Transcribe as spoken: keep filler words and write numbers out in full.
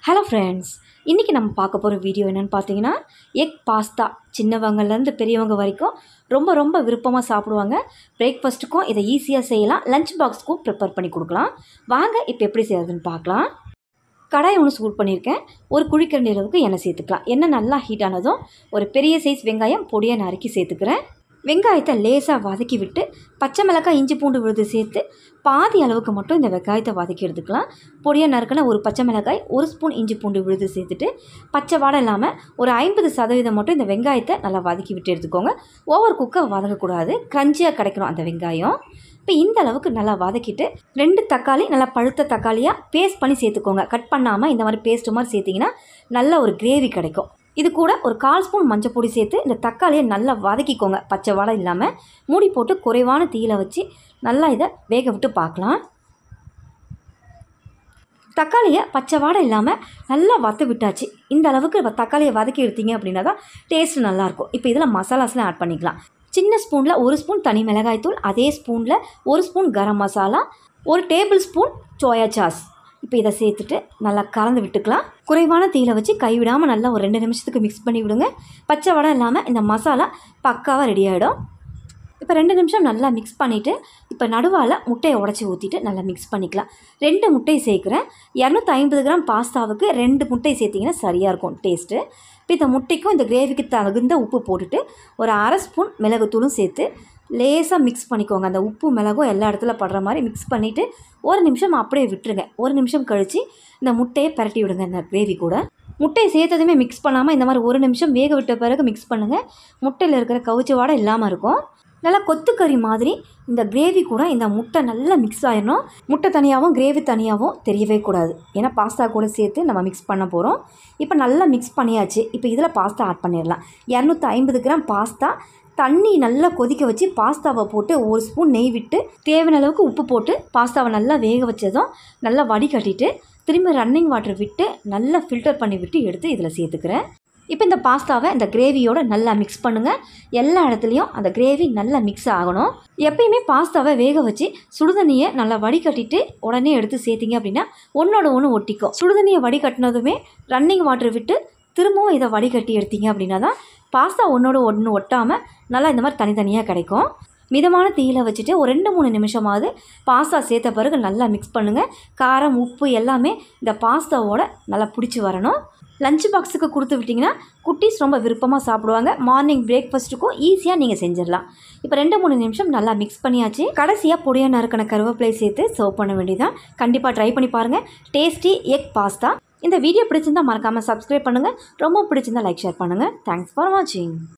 Hello friends, இன்றைக்கி நம்ம பார்க்க போகிற வீடியோ என்னென்னு பார்த்தீங்கன்னா எக் பாஸ்தா. சின்னவங்கலேருந்து பெரியவங்க வரைக்கும் ரொம்ப ரொம்ப விருப்பமாக சாப்பிடுவாங்க. பிரேக்ஃபாஸ்ட்டுக்கும் இதை ஈஸியாக செய்யலாம், லஞ்ச் பாக்ஸுக்கும் ப்ரிப்பேர் பண்ணி கொடுக்கலாம். வாங்க இப்போ எப்படி செய்கிறதுன்னு பார்க்கலாம். கடாய் ஒன்று சூடு பண்ணியிருக்கேன். ஒரு குழிக்கரண்டி அளவுக்கு எண்ணெய் சேர்த்துக்கலாம். எண்ணெய் நல்லா ஹீட் ஆனதும் ஒரு பெரிய சைஸ் வெங்காயம் பொடியாக நறுக்கி சேர்த்துக்கிறேன். வெங்காயத்தை லேசாக வதக்கி விட்டு பச்சை மிளகாய், இஞ்சி பூண்டு விழுது சேர்த்து பாதி அளவுக்கு மட்டும் இந்த வெங்காயத்தை வதக்கி எடுத்துக்கலாம். பொடியாக நறுக்கின ஒரு பச்சை மிளகாய், ஒரு ஸ்பூன் இஞ்சி பூண்டு விழுது சேர்த்துட்டு பச்சை வாடை இல்லாமல் ஒரு ஐம்பது சதவீதம் மட்டும் இந்த வெங்காயத்தை நல்லா வதக்கி விட்டு எடுத்துக்கோங்க. ஓவர் குக்கை வதக்கக்கூடாது, க்ரன்ச்சியாக கிடைக்கணும் அந்த வெங்காயம். இப்போ இந்த அளவுக்கு நல்லா வதக்கிட்டு ரெண்டு தக்காளி நல்லா பழுத்த தக்காளியாக பேஸ்ட் பண்ணி சேர்த்துக்கோங்க. கட் பண்ணாமல் இந்த மாதிரி பேஸ்ட்டு மாதிரி சேர்த்திங்கன்னா நல்ல ஒரு கிரேவி கிடைக்கும். இது கூட ஒரு கால் ஸ்பூன் மஞ்சள் பொடி சேர்த்து இந்த தக்காளியை நல்லா வதக்கிக்கோங்க. பச்சை வாடை இல்லாமல் மூடி போட்டு குறைவான தீயில வச்சு நல்லா இதை வேக விட்டு பார்க்கலாம். தக்காளியை பச்சை வாடை இல்லாமல் நல்லா வத விட்டாச்சு. இந்த அளவுக்கு தக்காளியை வதக்கி எடுத்தீங்க அப்படின்னா தான் டேஸ்ட்டு நல்லாயிருக்கும். இப்போ இதில் மசாலாஸ்லாம் ஆட் பண்ணிக்கலாம். சின்ன ஸ்பூனில் ஒரு ஸ்பூன் தனி மிளகாய்த்தூள், அதே ஸ்பூனில் ஒரு ஸ்பூன் கரம் மசாலா, ஒரு டேபிள் ஸ்பூன் சோயா சாஸ். இப்போ இதை சேர்த்துட்டு நல்லா கலந்து விட்டுக்கலாம். குறைவான தீயில வச்சு கைவிடாமல் நல்லா ஒரு ரெண்டு நிமிஷத்துக்கு மிக்ஸ் பண்ணி விடுங்க. பச்சை வடை இல்லாமல் இந்த மசாலா பக்காவாக ரெடி ஆகிடும். இப்போ ரெண்டு நிமிஷம் நல்லா மிக்ஸ் பண்ணிவிட்டு இப்போ நடுவால் முட்டையை உடச்சி ஊற்றிட்டு நல்லா மிக்ஸ் பண்ணிக்கலாம். ரெண்டு முட்டையை சேர்க்குறேன். இரநூத்தி ஐம்பது கிராம் பாஸ்தாவுக்கு ரெண்டு முட்டை சேர்த்திங்கன்னா சரியாக இருக்கும் டேஸ்ட்டு. இப்போ இந்த முட்டைக்கும் இந்த கிரேவிக்கு தகுந்த உப்பு போட்டுட்டு ஒரு அரை ஸ்பூன் மிளகுத்தூளும் சேர்த்து லேசாக மிக்ஸ் பண்ணிக்கோங்க. அந்த உப்பு மிளகும் எல்லா இடத்துல படுற மாதிரி மிக்ஸ் பண்ணிவிட்டு ஒரு நிமிஷம் அப்படியே விட்டுருங்க. ஒரு நிமிஷம் கழித்து இந்த முட்டையை பரட்டி விடுங்க. இந்த கிரேவி கூட முட்டையை சேர்த்ததுமே மிக்ஸ் பண்ணாமல் இந்த மாதிரி ஒரு நிமிஷம் வேக விட்ட பிறகு மிக்ஸ் பண்ணுங்கள். முட்டையில் இருக்கிற கவுச்சி வாடை இல்லாமல் இருக்கும். நல்லா கொத்துக்கறி மாதிரி இந்த கிரேவி கூட இந்த முட்டை நல்லா மிக்ஸ் ஆகிடணும். முட்டை தனியாகவும் கிரேவி தனியாகவும் தெரியவே கூடாது. ஏன்னா பாஸ்தா கூட சேர்த்து நம்ம மிக்ஸ் பண்ண போகிறோம். இப்போ நல்லா மிக்ஸ் பண்ணியாச்சு. இப்போ இதில் பாஸ்தா ஆட் பண்ணிடலாம். இரநூத்தி ஐம்பது கிராம் பாஸ்தா தண்ணி நல்லா கொதிக்க வச்சு பாஸ்தாவை போட்டு ஒரு ஸ்பூன் நெய் விட்டு தேவையான அளவுக்கு உப்பு போட்டு பாஸ்தாவை நல்லா வேக வச்சதும் நல்லா வடிகட்டிட்டு திரும்ப ரன்னிங் வாட்டர் விட்டு நல்லா ஃபில்டர் பண்ணி விட்டு எடுத்து இதில் சேர்த்துக்கிறேன். இப்போ இந்த பாஸ்தாவை இந்த கிரேவியோடு நல்லா மிக்ஸ் பண்ணுங்கள். எல்லா இடத்துலையும் அந்த கிரேவி நல்லா மிக்ஸ் ஆகணும். எப்பயுமே பாஸ்தாவை வேக வச்சு சுடுதண்ணியை நல்லா வடிகட்டிட்டு உடனே எடுத்து சேர்த்திங்க அப்படின்னா ஒன்றோட ஒன்று ஒட்டிக்கும். சுடுதண்ணியை வடிகட்டினதுமே ரன்னிங் வாட்டர் விட்டு திரும்பவும் இதை வடிகட்டி எடுத்தீங்க அப்படின்னா தான் பாஸ்தா ஒன்றோட ஒன்று ஒட்டாமல் நல்லா இந்த மாதிரி தனித்தனியாக கிடைக்கும். மிதமான தீயில வச்சுட்டு ஒரு ரெண்டு மூணு நிமிஷமாவது பாஸ்தா சேர்த்த பிறகு நல்லா மிக்ஸ் பண்ணுங்கள். காரம், உப்பு எல்லாமே இந்த பாஸ்தாவோட நல்லா பிடிச்சி வரணும். லஞ்ச் பாக்ஸுக்கு கொடுத்து விட்டிங்கன்னா குட்டீஸ் ரொம்ப விருப்பமாக சாப்பிடுவாங்க. மார்னிங் பிரேக்ஃபாஸ்ட்டுக்கும் ஈஸியாக நீங்கள் செஞ்சிடலாம். இப்போ ரெண்டு மூணு நிமிஷம் நல்லா மிக்ஸ் பண்ணியாச்சு. கடைசியாக பொடியாக நறுக்கின கருவேப்பிலை சேர்த்து சர்வ் பண்ண வேண்டியதான். கண்டிப்பாக ட்ரை பண்ணி பாருங்கள். Tasty egg pasta. இந்த வீடியோ பிடிச்சிருந்தால் மறக்காமல் சப்ஸ்கிரைப் பண்ணுங்கள். ரொம்ப பிடிச்சிருந்தால் லைக் ஷேர் பண்ணுங்கள். தேங்க்ஸ் ஃபார் வாட்சிங்.